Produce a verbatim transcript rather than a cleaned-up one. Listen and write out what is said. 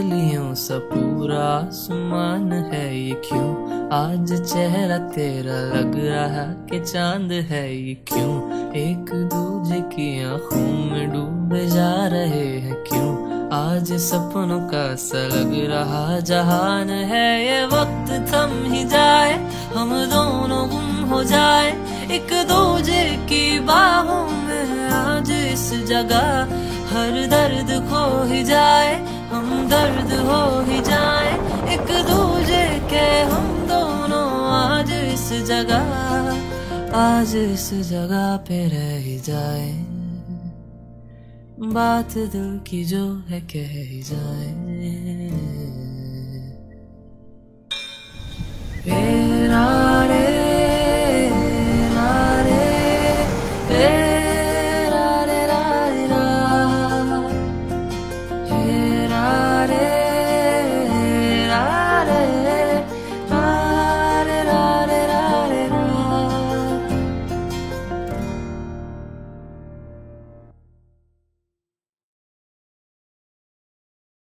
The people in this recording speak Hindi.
तितलियों सा पूरा आसमान है ये क्यों, आज चेहरा तेरा लग रहा कि चांद है ये क्यों, एक दूजे की आंखों में डूबे जा रहे हैं क्यों, आज सपनों का सा लग रहा जहान है, ये वक्त थम ही जाए हम दोनों गुम हो जाए एक दूजे की बाहों में, आज इस जगह हर दर्द खो ही जाए हम दर्द हो ही जाए एक दूजे के हम दोनों, आज इस जगह आज इस जगह पे रह ही जाए, बात दिल की जो है कह ही जाए।